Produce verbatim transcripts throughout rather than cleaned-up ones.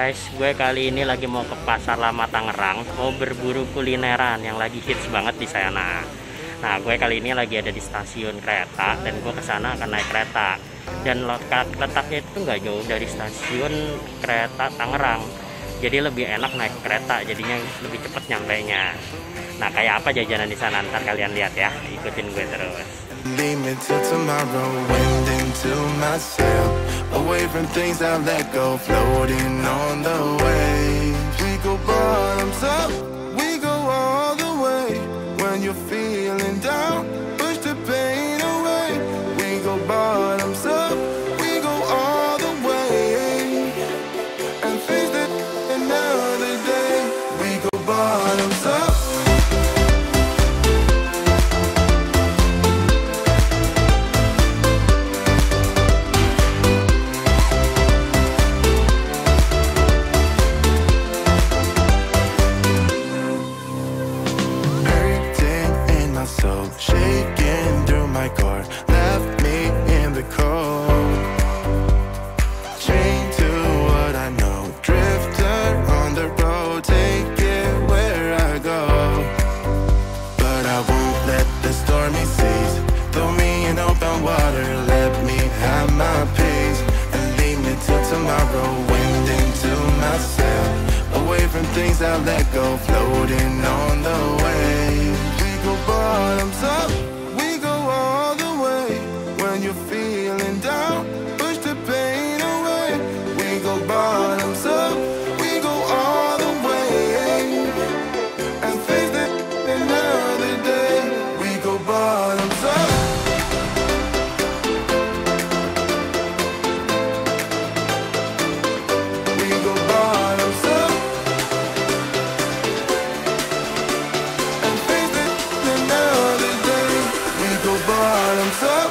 guys, gue kali ini lagi mau ke Pasar Lama Tangerang, mau berburu kulineran yang lagi hits banget di sana. Nah, gue kali ini lagi ada di stasiun kereta dan gue kesana akan naik kereta. Dan letak letaknya itu nggak jauh dari stasiun kereta Tangerang, jadi lebih enak naik kereta, jadinya lebih cepet nyampainya. Nah, kayak apa jajanan di sana? Ntar kalian lihat ya, ikutin gue terus. Leave me till tomorrow, wind into myself, away from things I let go, floating on the waves. We go bottoms up, we go all the way. When you're feeling down, push the pain away. We go bottoms up, we go all the way, and face that another day. We go bottoms up. Shaking through my car, left me in the cold. Chained to what I know, drifter on the road, take it where I go. But I won't let the stormy seas throw me in open water, let me have my pace, and leave me till tomorrow, wind into myself, away from things I let go, floating on the waves. We go bottoms up, we go all the way. When you're feeling down, push the pain away. We go bottoms up, we go all the way, and face that another day. We go bottoms up. We go bottoms up. Bottoms up.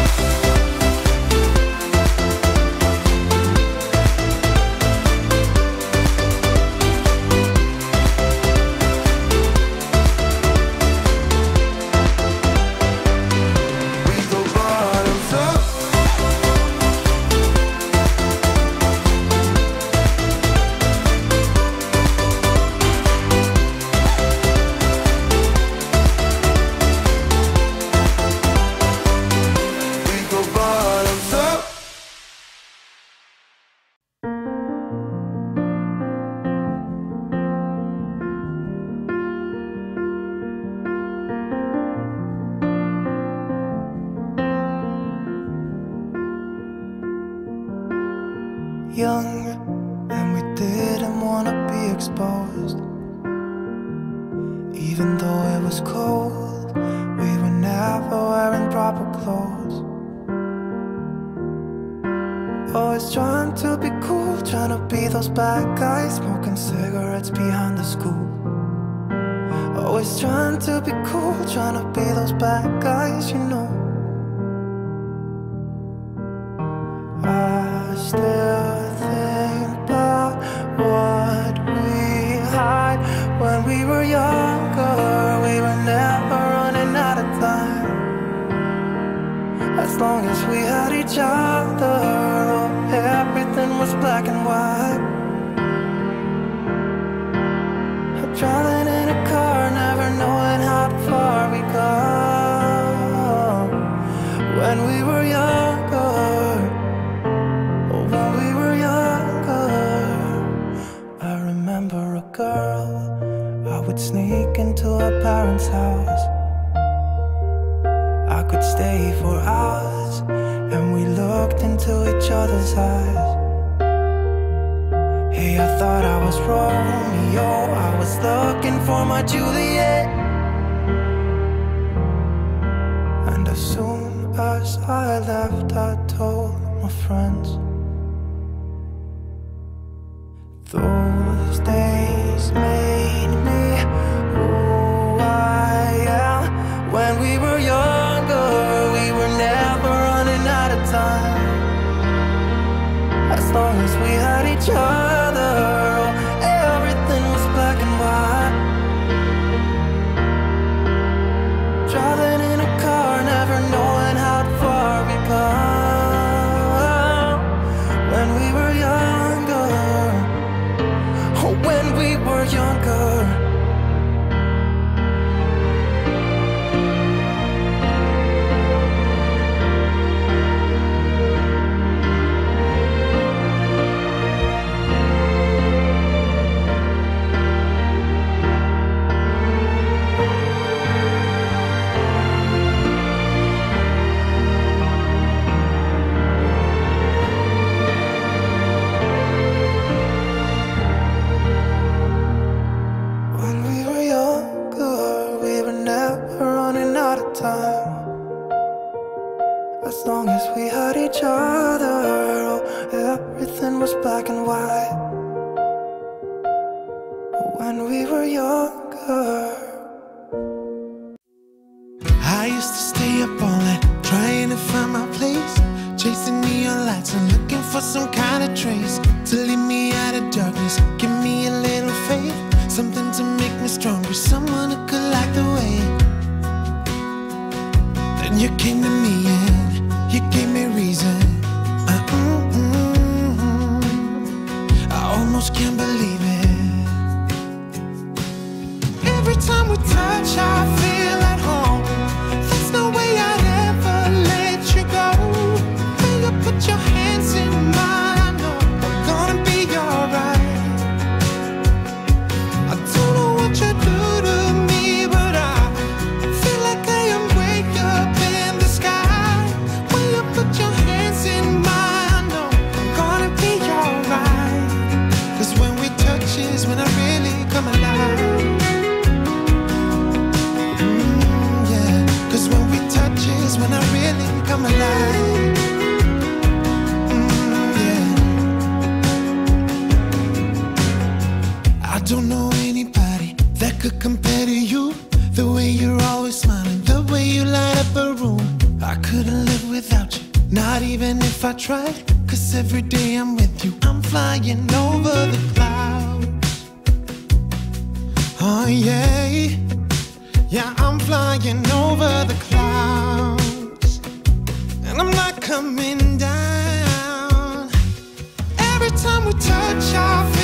Young, and we didn't want to be exposed. Even though it was cold, we were never wearing proper clothes. Always trying to be cool, trying to be those bad guys, smoking cigarettes behind the school. Always trying to be cool, trying to be those bad guys, you know. I still think about what we had when we were younger. We were never running out of time, as long as we had each other. Oh, everything was black and white. Driving in a car, never knowing how far we go. When we were younger, when we were younger, I remember a girl. I would sneak into her parents' house. I could stay for hours, and we looked into each other's eyes. Hey, I thought I was Romeo, I was looking for my Juliet. And as soon as I left, I told my friends. Those days made me who I am. When we were younger, we were never running out of time, as long as we had each other. Oh, everything was black and white. Driving in a car, never knowing how far we go. When we were younger, I used to stay up all night trying to find my place, chasing neon lights and looking for some kind of trace to lead me out of darkness. Give me a little faith, something to make me stronger, someone who could light the way. Then you came to me and you gave me reason. uh, mm, mm, mm. I almost can't believe it. Every time we touch, I feel at home. There's no way I'd ever let you go. When you put your hands in mine, I know I'm gonna be alright. I don't know what you do to me, but I feel like I am way up in the sky. When you put your hands in mine, I know I'm gonna be alright. Cause when we touch is when I really come alive. Cause when we touch is when I really come alive. Mm, yeah. I don't know anybody that could compare to you. The way you're always smiling, the way you light up a room. I couldn't live without you, not even if I tried. Cause every day I'm with you, I'm flying over the clouds. Oh yeah. Yeah, I'm flying over the clouds, and I'm not coming down. Every time we touch, I feel